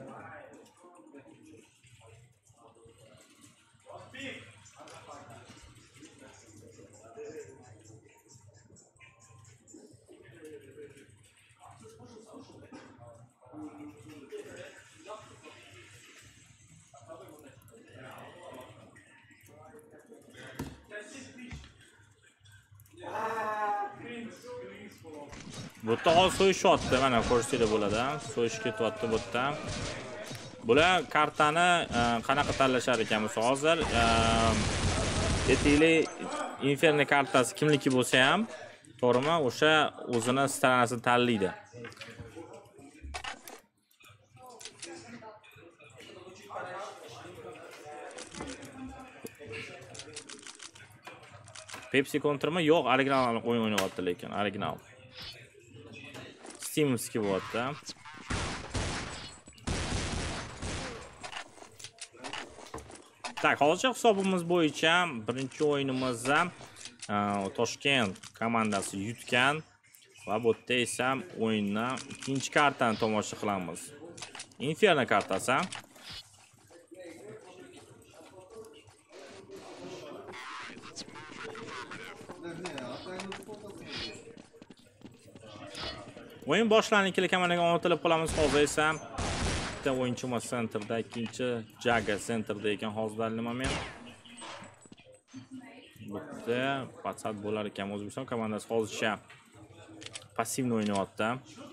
Bu yerda hozir so'yishyapti, mana ko'rsanglar bo'ladi. So'yish ketyapti bu yerda. Bular kartani qanaqa tanlashar ekanmiz hozir? Aytaylik, Inferno kartasi kimniki bo'lsa ham, to'g'rimi? O'sha o'zini stranasini tanlaydi. Pepsi kontrami yo'q, original o'yin o'ynayapti lekin, original. Steamski bo'lyapti. Tak, hozircha hisobimiz bo'yicha birinchi o'yinimizda Toshkent komandasi yutgan va bu yerda esa o'yinni ikkinchi kartani tomosha qilamiz. Inferno kartasi. O'yin boshlangan ikkala komandaga o'tilib qolamiz. Hozir esa bitta o'yinchimiz sentrda, ikkinchi Jaga sentrda ekan hozirgi moment. Bu yerda patsat bo'lar ekan O'zbekiston komandasi hozircha passivni o'ynayapti.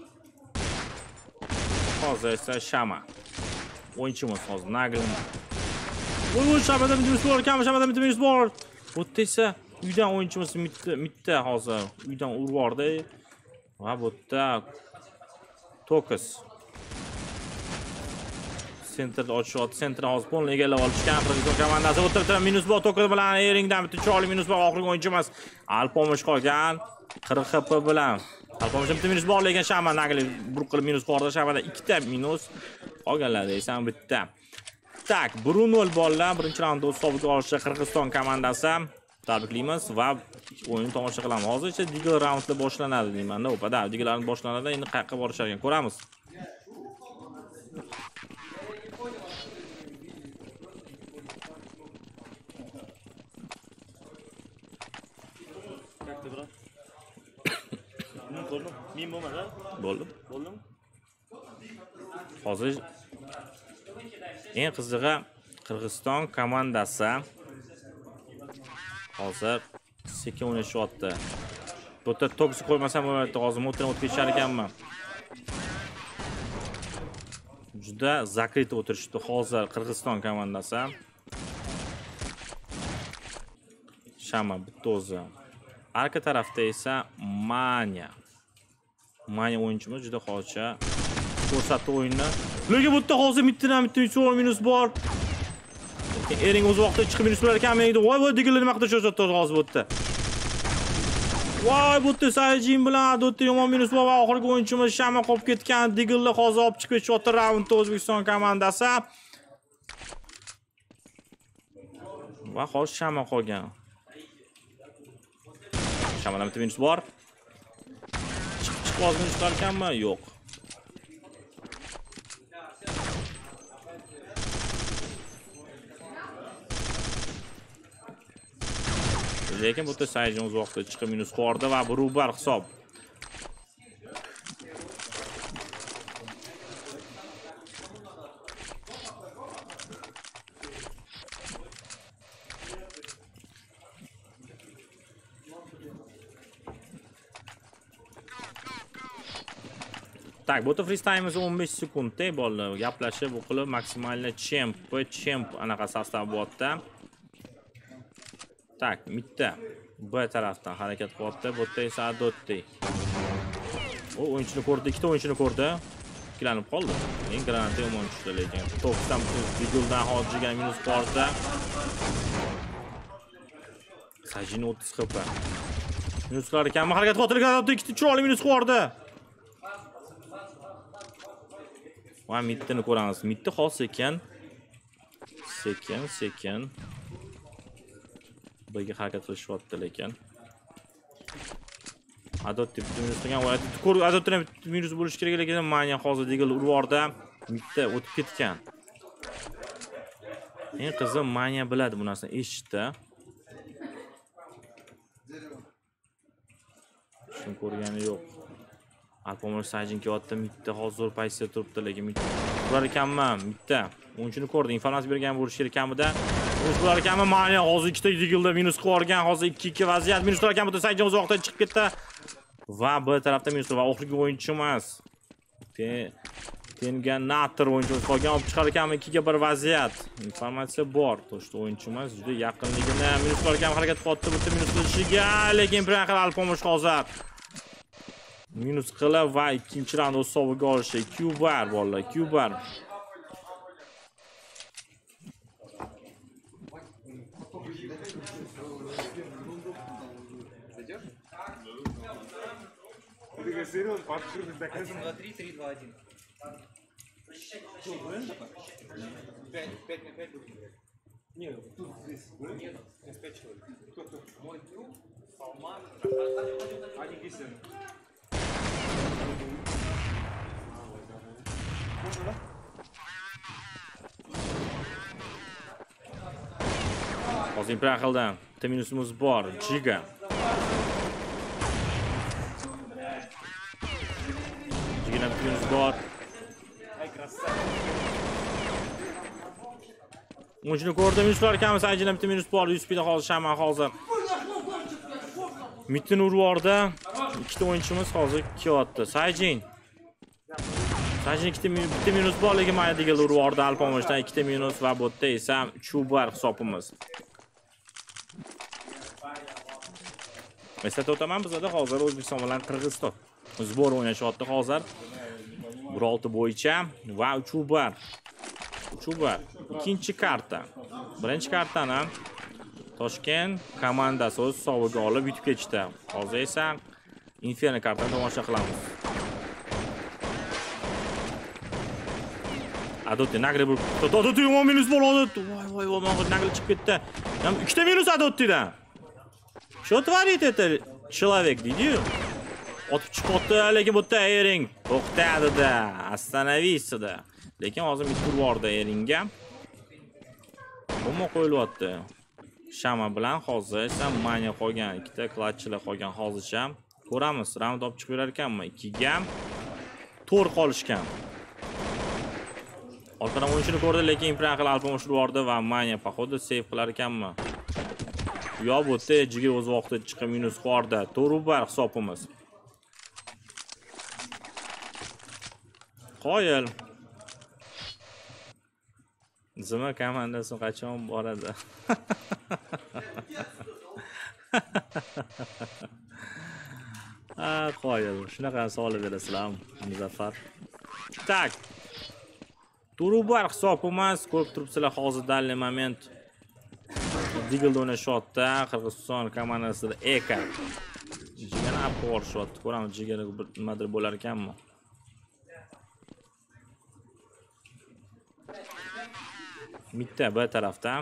Hozir esa Shama. O'yinchimiz hozir Naglin. Voy voy Shamada minus bor, kam Shamada minus bor. Bu yerda esa uydan o'yinchimiz mitta hozir uydan urib bordi. Va bu yerda Tokus sentrda ochyapti. Sentrni hozir polni egallab olishgan Qirg'iziston komandasi. O'tiribdi minus bor Tokus bilan Eringdan bitta chiroyli minus bor. Oxirgi o'yinchimiz Alpomish qolgan qirq H P bilan. Alpomish bitta minus bor lekin Shama Nagli bir qilib minus bordi. Shamada ikkita minus qolganlarda esa bitta. Tak, bir nol bolalar birinchi raundda o'z hisobiga olishdi Qirg'iziston komandasi. Tabriklaymiz va o'yinni tomosha qilamiz. Hozircha Digl raundlar boshlanadi deyman-da. O'pada Diglarning boshlanadi. Endi qayerga borishar ekan ko'ramiz. Men bo'lmadi. Bo'ldi. Bo'ldim. Hozir eng qizig'i Qirg'iziston komandasi hozir Sekin o'ynashyapti. Bu yerda toksi qo'ymasam bo'lardi, hozir motorni o'tib ketishar ekanman. Juda zakrit o'tirishdi hozir Qirg'iziston komandasi. Shama bitta o'zi. Arka tarafda esa Manya. Manya o'yinchimiz juda xocha ko'rsatdi o'yinni. Lekin bu yerda hozir mittidan bitta minus bor. Ering o'z vaqtida chiqib minus bo'lar ekan, menga voy voy deganlar nima qilib sho'rsatdi hozir bu yerda. Voy bu yerda Sayjin bilan Adotda yomon minus bor va oxirgi o'yinchimiz Shama qolib ketgan. Digilni hozir olib chiqib ketyapti raundda O'zbekiston komandasi. Va hozir Shama qolgan. Shamadan bitta minus bor. Chiqib chiqib hozir minus qilganmi? Yo'q. Lekin bu yerda Sayjin o'z vaqtida chiqib minus qo'rdi va barobar hisob. Tak, bu yerda freestyle'imiz o'n besh sekundda bo'ldi. Gaplashib, bu qilib maksimalni champ, champ anaqa sostav bo'lyapti. Tak, bitta B tarafdan harakat qilyapti. Bu yerda esa Adotti. O o'yinchini ko'rdi, ikkita o'yinchini ko'rdi. Ikkilanib qoldi. Men granata yomon tushdi lekin. to'qqizdan Digildan hojiga minus borda. Sajini o'ttiz H P. Minus qilar ekanmi? Harakat qotilgan Adotti ikkita chiroyli minus qo'rdi. Va mittini ko'ramiz. Mitti xos ekan. Sekin, sekin. Biga harakat qilishyapti lekin. Adotti minus qilgan va ko'r Adottini minus bo'lish kerak lekin Manya hozir Digil urvorda mitti o'tib ketgan. Eng qizi Manya biladi bu narsani, eshitdi. Shuni ko'rgani yo'q. Alpomir Sajin kelyapti, mitti hozir pozitsiya turibdi lekin mitti urar ekanmi? Mitti o'yinchini ko'rdi, informatsiya bergan bo'lish kerak ekanmi-da. Minus bo'lar ekanmi? Manya hozir ikkita Digilda minus qo'ygan, hozir ikki ikki vaziyat. Minus bo'lar ekan, bu Sajin o'z vaqtida chiqib ketdi. Va B tarafda minus va oxirgi o'yinchi emas. Tenga Natter o'yinchimiz qolgan, olib chiqar ekanmi? ikki ga bir vaziyat. Informatsiya bor. To'shda o'yinchi emas, juda yaqinligini minus bo'lar ekan, harakat qilyapti, bu minus qilishiga, lekin birinchi Alpomir hozir minus qilib va ikkinchi raund o'z hisobiga olishi. Q bar bolalar, Q bar. два три три два один. пять на пять будет играть. Нет, тут здесь. Нет, здесь пять человек. Кто-то. Мой друг, Салман, Ани Кисен. Hozir Impraqildan bitta minusimiz bor. Jiga. Jiga minus bor. O'yinchini ko'rdi, minuslar ekanmi? Sajindan bitta minus bor. yuz pida hozir Shama hozir. Mittin urvorda ikkita o'yinchimiz hozir kelyapti. Sajin. Sajin ikkita bitta minus bor, lekin mana Digil urvorda Alpomirdan ikkita minus va bu yerda esa Chubar hisobimiz. Eslatib o'taman, bizda hozir O'zbekiston bilan Qirg'iziston zbor o'ynashyapti hozir. bir olti bo'yicha va Chubar. Chubar ikkinchi karta. Birinchi kartani Toshkent komandasi o'z hisobiga olib yutib ketdi. Hozir esa Inferno kartani tomosha qilamiz. Adotti Nagri bu Adotti yomon minus bo'ladi. Voy voy voy, men Nagri chiqib ketdi. Ham ikkita minus Adottidan. Что творит это человек, deydi-yu. Otib chiqibdi, lekin bu yerda Ering to'xtadi-da, остановись-da. Lekin hozir bitta urvorda Eringga. Bomba qo'yilyapti. Shama bilan hozir esa Manya qolgan, ikkita klatchilar qolgan hozircha. Ko'ramiz, raund olib chiqib berar ekanmi? ikki ga to'rt qolishgan. Orqadan o'yinchini ko'rdi, lekin Impraqil Alpomir urvordi va Manya poxodi save qilar ekanmi? yo bu yerda jigir o'z vaqtida chiqib minus borda. to'rt bar hisobimiz. Qoyil. Zima komandasi qachon boradi? Ah, qoyil. Shunaqa savol berasizlarmi, Muzaffar? Tak. Turubar hisobimiz ko'rib turibsizlar hozir dalli moment. Digil o'ynashotda Qirg'iziston komandasida Eka. Jigani olib qo'yishyapti. Ko'ramiz jigani nimadir bo'lar ekanmi? Bitta bu tarafda.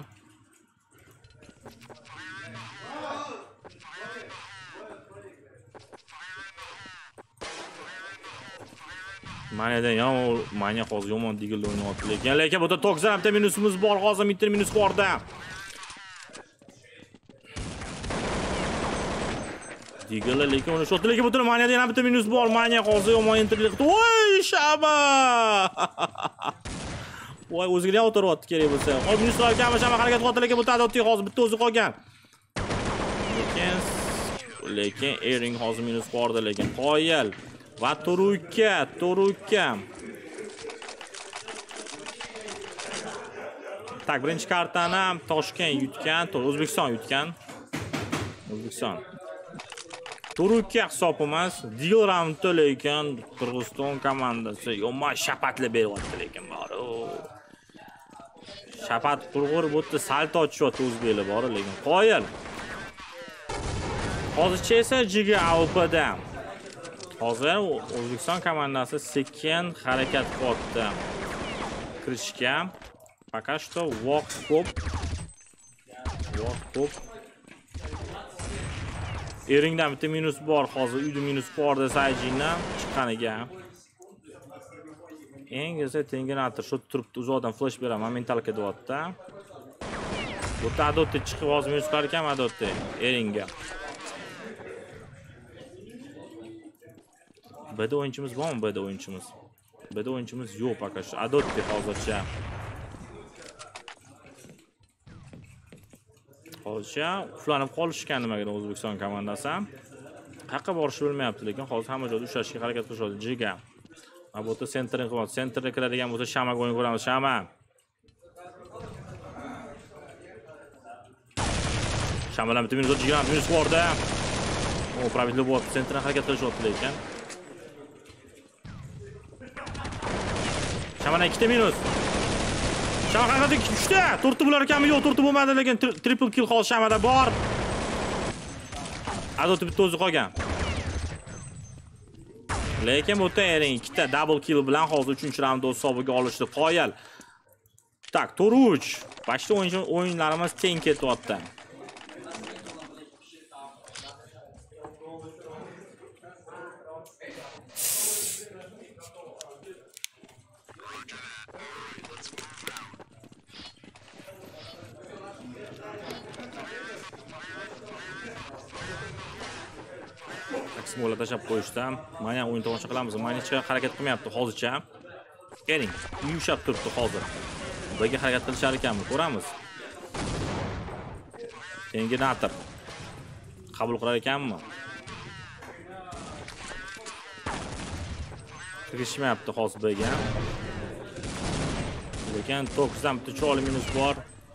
Manadan ham manya hozir yomon digil o'ynayapti. Lekin lekin bu yerda to'qson bitta minusimiz bor, hozir bitta minus borda. Digil lekin uni shot lekin bu yerda manadan ham bitta minus bor. Manya hozir yomon entirlik. Voy shaba! Voy o'ziga ham o'tiryapti kerak bo'lsa. Hozir minuslar kam shama harakat qildi lekin bu yerda oddiy hozir bitta o'zi qolgan. Lekin lekin Ering hozir minus borda lekin qoyil. Va Turuka, Turuka. Tak, birinchi kartani Toshkent yutgan, O'zbekiston yutgan. O'zbekiston. Turuka hisobimiz deal raundda lekin Qirg'iziston komandasi yomon shapatlab beryapti lekin bor. Shapat qurg'ur bu yerda salto ochyapti o'zbeklar bor lekin qoyil. Hozircha esa Jiga A W P'da. Hozir O'zbekiston komandasi sekin harakat qilyapti. Kirishga пока что vaqt ko'p. Vaqt ko'p. Eringdan bitta minus bor, hozir uyda minus borda Sayjindan chiqqaniga. Eng esa tengenator shu turibdi, uzoqdan flash beraman, momentalka deyapti. Bu ta'dodda chiqib hozir minus qilgan ekan, ta'dodda Eringga. B'da o'yinchimiz bormi? B'da o'yinchimiz. B'da o'yinchimiz yo'q пока что. Adotti hozircha. Hozircha uxlanib qolishgan nimaga O'zbekiston komandasi. Qayerga borishni bilmayapti, lekin hozir hamma joyda ushlashga harakat qilishadi. Jiga. Mana bu yerda senterni qilyapti. Senterga kiradigan bo'lsa Shamaga o'yin ko'ramiz. Shama. Shamadan bitta minus jigan minus borda. O, правильно bo'ldi. Senterni harakat qilishyapti lekin. Shamana ikkita minus. Shamana ikkita. to'rtta bo'lar ekanmi? Yo'q, to'rtta bo'lmadi, lekin triple kill hol Shamada bor. Adoti bitta o'zi qolgan. Lekin bu yerda Ering ikkita double kill bilan hozir uchinchi raundda o'z hisobiga olishdi. Qoyil. Tak, to'rt uch. Boshqa o'yin o'yinlarimiz teng ketyapti. Smola tashab qo'yishda. Mana o'yin tomosha qilamiz. Mana hech harakat qilmayapti hozircha. Ering yumshab turibdi hozir. Birga harakat qilishar ekanmi? Ko'ramiz. Tengenator qabul qilar ekanmi? Kirishmayapti hozir birga. Lekin to'qqizdan bitta choli minus bor.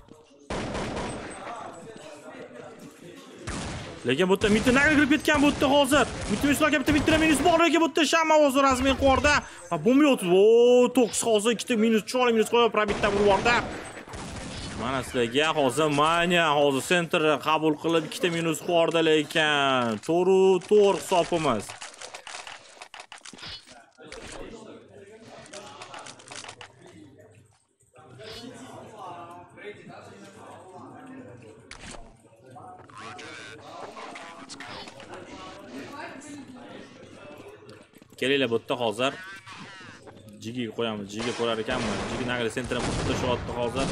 Lekin bu yerda mitnaga kirib ketgan bu yerda hozir. Bitta minuslarga bitta bitta minus bor lekin bu yerda Shama o'zi rasmiy qo'rda. Ha bo'lmayapti. O, to'qqiz hozir ikkita minus, choli minus qo'yib, probitda urvorda. Mana sizlarga hozir mana hozir center qabul qilib ikkita minus qo'rda lekin to'rt to'rt hisobimiz. Kelinglar bu yerda hozir Jigiga qo'yamiz. Jigiga ko'rar ekanmi? Jigi nagli sentrni qilib tashyapti hozir.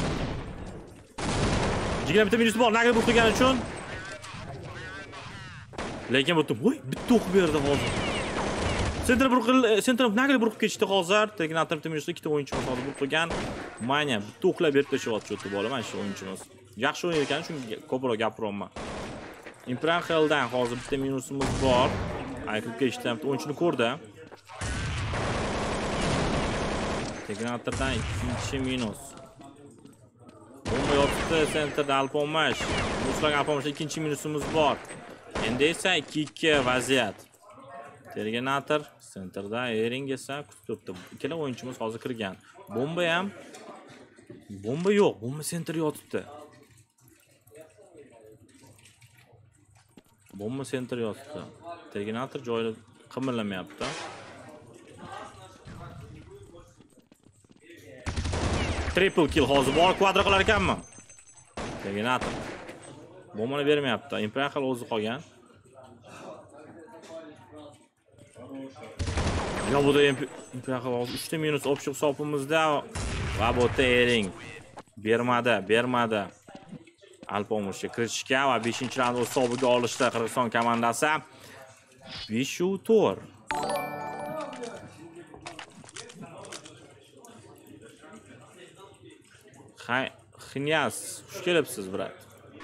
Jigiga bitta minus bor, nagli bu qilgani uchun. Lekin bu yerda voy, bitta o'q berdi hozir. Sentr bir sentr nagli burib ketdi hozir. Terminator bitta minusda ikkita o'yinchi hozir bu qilgan. Mana bitta o'qlab berib tashyapti shu bola, mana shu o'yinchimiz. Yaxshi o'ynagan, shunga ko'proq gapiryapman. Impranxeldan hozir bitta minusimiz bor. Aytib ketishdan o'yinchini ko'rdi. Terminatordan ikkinchi minus. Bomba yotibdi sentrda Alpomash. Muslak Alpomashda ikkinchi minusimiz bor. Endi esa ikki ikki vaziyat. Terminator sentrda Ering esa kutib turibdi. Ikkala o'yinchimiz hozir kirgan. Bomba ham bomba yo'q, bomba sentrda yotibdi. Bomba sentrda yotibdi. Terminator joyida qimirlamayapti. Triple kill hozir bor kvadra qilar ekanmi? Terminator. Bombani bermayapti. Imperial o'zi qolgan. Ya bu da Imperial hozir uchta minus option hisobimizda va bu Ering bermadi, bermadi. Alpomushga kirishga va beshinchi raund o'z hisobiga olishda Qirg'iziston komandasi besh to'rt. Hay, Xinyas, xush kelibsiz, brat.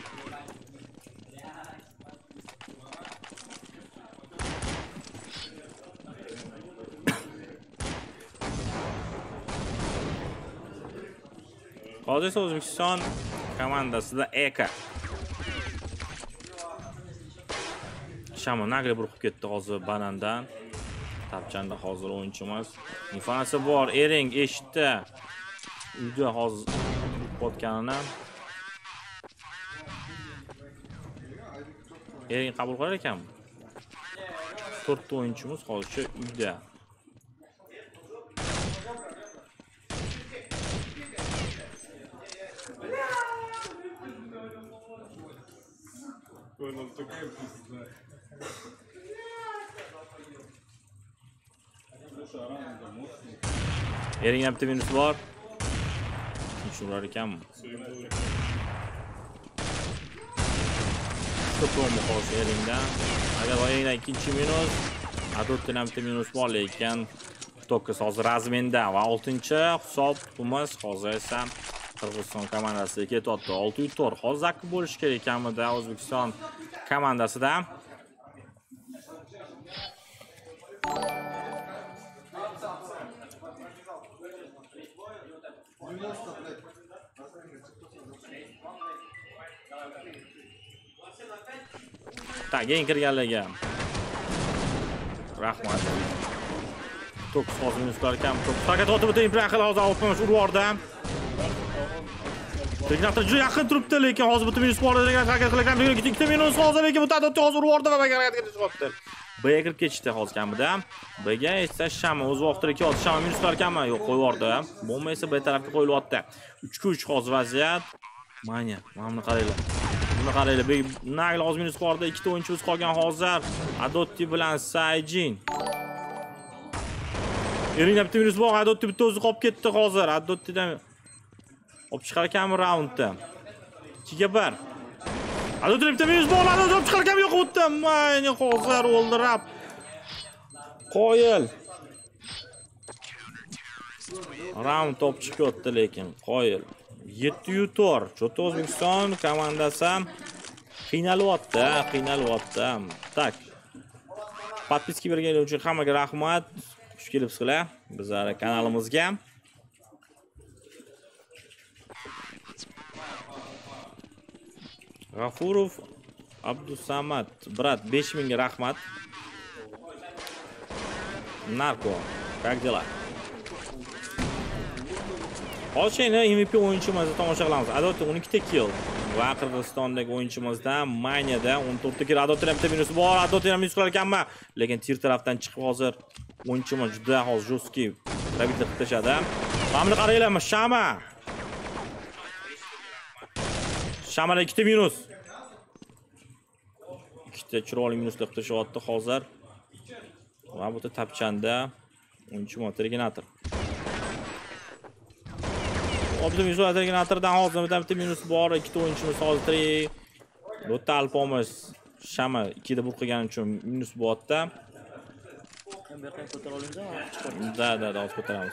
Hozir esa O'zbekiston komandasida Eka. Shama nagli burib ketdi hozir banandan. Tapchanda hozir o'yinchimiz. Informatsiya bor, Ering eshitdi. Uyda hozir o'tganini. Ering qabul qilar ekanmi? to'rtta o'yinchimiz hozircha uyda. Ering ham bitta minus bor. Shunlar ekanmi? To'pmi hozir Eringdan. Agar Eringdan ikkinchi minus, Adotdan ham bitta minus bor lekin To'kis hozir razmenda va oltinchi hisobimiz hozir esa Qirg'iziston komandasiga ketyapti. olti to'rt. Hozir zakki bo'lish kerak kamida O'zbekiston komandasida. Tak, eng kirganlarga rahmat. To'qqiz hozir minuslar kam. Faqat o'tib o'tib Imperial hozir oltmish urvordi. Terminator juda yaqin turibdi, lekin hozir bitta minus bor degan harakat qilgan. Ikkita minus hozir lekin bu tadotda hozir urvordi va harakatga chiqibdi. B'ga kirib ketishdi hozir kamida. B'ga esa Shama o'z vaqtida kelyapti. Shama minuslar kammi? Yo'q, qo'yib yubordi. Bomba esa B tarafga qo'yilyapti. uch uch hozir vaziyat. Mana, mana buni qaranglar. Buni qaranglar. Nagli hozir minus bordi. Ikkita o'yinchimiz qolgan hozir. Adotti bilan Saijin. Eringda bitta minus bor. Adotti bitta o'zi qolib ketdi hozir. Adottidan olib chiqar ekanmi raundda? ikkiga bir. Adotti bitta minus bor. Adotti olib chiqar ekanmi? Yo'q, o'tdi. Mana hozir o'ldirib. Qoyil. Raund top chiqyapti lekin qoyil. yetti to'rt. Cho'ta O'zbekiston komandasi qiynalyapti, qiynalyapti. Tak. Podpiska berganlar uchun hammaga rahmat. Xush kelibsizlar bizlar kanalimizga. G'afurov Abdusamad, brat, besh ming ga rahmat. Narko, как дела? Hozircha M V P o'yinchimizni tomosha qilamiz. Adotda o'n ikkita kill va Qirg'izistondagi o'yinchimizdan Maniyada o'n to'rtta kill. Adotda bitta minus bor. Adotda minus qilar ekanmi? Lekin tir tarafdan chiqib hozir o'yinchimiz juda hozir jo'ski rabitlar qilib tashadi. Mana qaranglar, Shama. Shamada ikkita minus. Ikkita chiroyli minuslar qilib tashyapti hozir. Va bu yerda tapchanda o'yinchimiz Terminator. Obda minus Terminatordan hozir bitta minus bor. Ikkita o'yinchimiz hozir tirik. Bu yerda Alpomiz Shama ikkida bu qilgani uchun minus bo'tda. Da, da, da, ko'taramiz.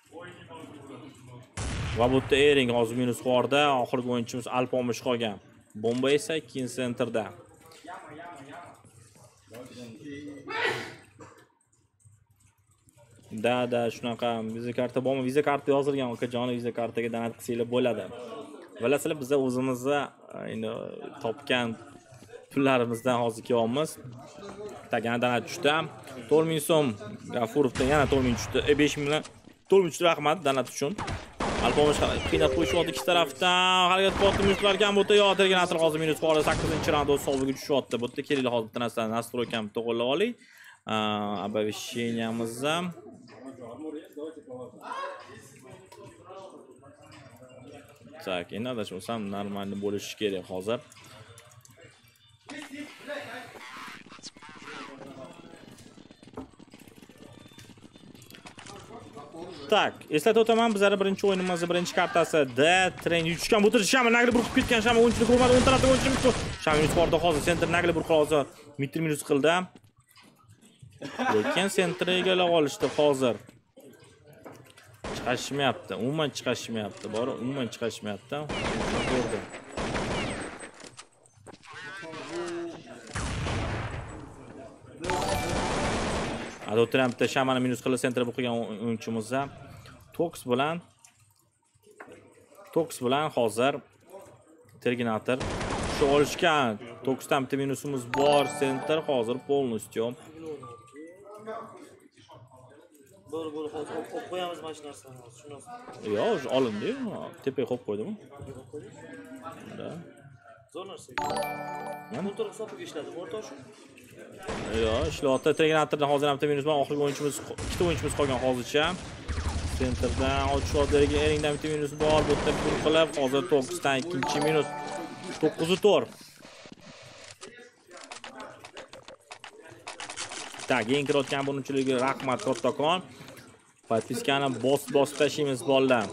Va bu yerda Ering hozir minus borda. Oxirgi o'yinchimiz Alpomiz qolgan. Bomba esa ikkinchi sentrda. Da da shunaqa viza karta bormi? Viza karta yozilgan okajon, viza kartaga donat qilsanglar bo'ladi. Bilasizlar, biz o'zimizda endi topgan pullarimizdan hozir kelyapmiz. Tagana donat tushdi. to'rt ming so'm Gafurovdan yana to'rt ming tushdi. besh ming to'rt ming rahmat donat uchun. Alpomish qiynab qo'yishyapti ikki tarafdan. Harakat qilyapti mushuklarga ham bu yerda yo'tirgan atrofda hozir minus bor. sakkizinchi raund o'z hisobiga tushyapti. Bu yerda kelinglar hozir bitta narsani nastroykani to'g'irlab oling. Oповещениямиz ham tak, endi adashmasam normalni bo'lishi kerak hozir. Tak, eslatib o'taman, bizlar birinchi o'yinimizning birinchi kartasi D tren yutushgan bu turishgan nagli burib ketgan shama o'yinchini ko'rmadi, o'ng tarafda o'yinchini shama minus borda hozir center nagli burib hozir mitr minus qildi. Lekin sentrni egallab olishdi hozir. Chiqashmayapti, umuman chiqashmayapti, bor, umuman chiqashmayapti. Ko'rdim. Adotrampda shamani minus qilib sentrga qo'ygan o'yinchimiz ham Tox bilan Tox bilan hozir Terminator shu olishgan. Toxdan bitta minusimiz bor, center hozir polностью. Bo'l bo'l hozir qo'yib qo'yamiz mana shu narsani. Shuni. Yo'q, olindi. Tepaga qo'yib qo'ydimi? Da. Zo'r narsa. Motor hisobiga ishladi, motor shu. Yo'q, ishlayapti. Terminatordan hozir ham bitta minus bor. Oxirgi o'yinchimiz, ikkita o'yinchimiz qolgan hozircha. Centerdan ochishlarga eringdan bitta minus bor. Bu yerda bir qilib, hozir Toxdan ikkinchi minus. to'qqiz to'rt. Tak, eng kirayotgan bunchiligi rahmat kattakon. Podpiskani bosib-bosib tashlaymiz bolalar.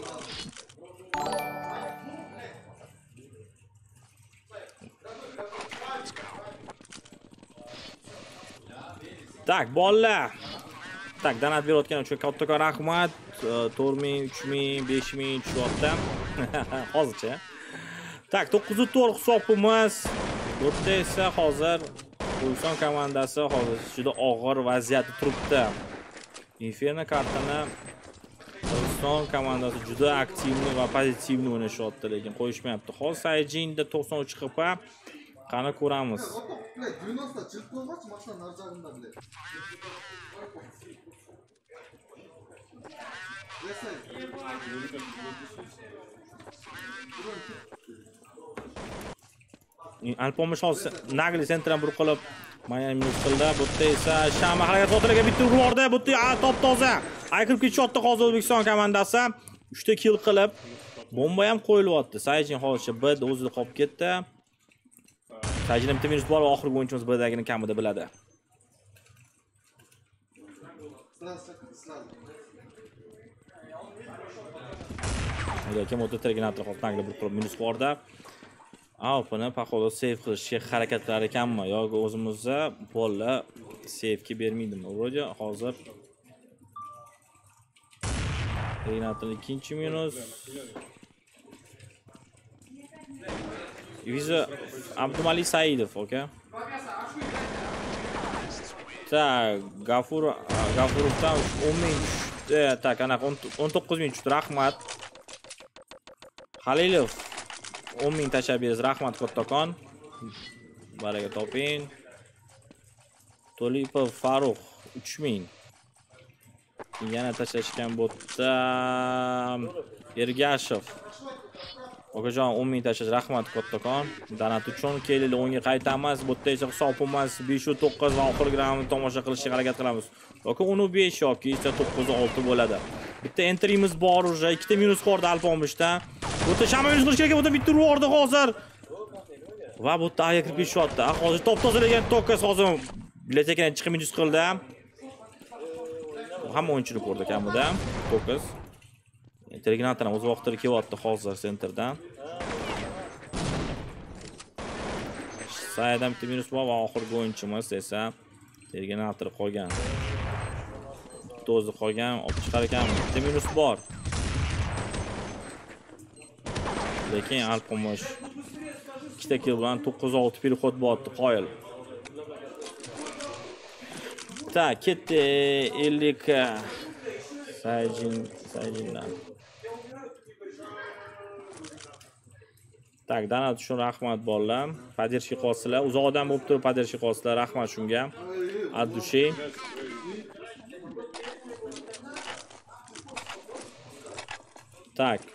Tak, bolalar. Tak, donat berayotgan uchun kattakon rahmat. to'rt ming, uch ming, besh ming tushyapti. Hozircha. Tak, to'qqiz to'rt hisobimiz. Bu yerda esa hozir Pulson komandasi hozir juda og'ir vaziyatda turibdi. Inferno kartani Pulson komandasi juda aktivni va pozitivni o'ynashyapti, lekin qo'yishmayapti. Hozir Sayjinda to'qson uch H P. Qani ko'ramiz. девяносто chiqib qo'ymoqchi maqsad narjag'imda bilan. Alpomish hozir nagli sentran bir qilib Miami minus qildi. Bu yerda esa Shama harakat xotirga bitta urib yubordi. Bu yerda top toza. Aykirib ketishyapti hozir O'zbekiston komandasi. uchta kill qilib bomba ham qo'yilyapti. Sayjin hozircha B da o'zida qolib ketdi. Sayjinda bitta minus bor va oxirgi o'yinchimiz B dagini kamida biladi. Lekin o'ta Terminator hozir bir qilib minus borda. Alpini paxoda save qilishga harakatlar ekanmi yoki o'zimizda bolla save'ga bermaydimi? Vro'ja hozir Terminator ikkinchi minus. Viza Abdumalik Saidov, okay? Ta Gafur Gafurovdan o'n ming tushdi. Tak, ana o'n to'qqiz ming tushdi. Rahmat. Halilov o'n ming tashabbus, rahmat kattakon. Baraka toping. Tolipov Farruh uch ming. Yana tashlashgan bo'tda Ergashev. Okajon o'n ming tashlash, rahmat kattakon. Donat uchun kelinglar, o'yinga qaytamiz. Bu yerda esa hisobimiz besh to'qqiz va oxirgi raundni tomosha qilishga harakat qilamiz. Yoki o'n besh yoki esa to'qqiz olti bo'ladi. Bitta enterimiz bor uje, ikkita minus bordi Alpomishdan. Bu yerda shama minus qilish kerak, bu yerda bitta urdi hozir. Va bu yerda aya kirib ketishyapti. Hozir top tozalagan Tokas hozir biletekidan chiqib minus qildi. Hamma o'yinchini ko'rdi kamida Tokas. Terminator o'z vaqtida kelyapti hozir senterdan. Saydan bitta minus bor va oxirgi o'yinchimiz esa Terminator qolgan. Bitta o'zi qolgan, olib chiqar ekan, bitta minus bor. Lekin Alpomish ikkita kill bilan to'qqiz olti переход bo'lyapti qoyil. Ta, ketdi ellik Sayjin, Sayjindan. Tak, donat uchun rahmat bolalar. Поддержка qilsizlar. Uzoqdan bo'lib turib поддержка qilsizlar. Rahmat shunga. От души. Tak.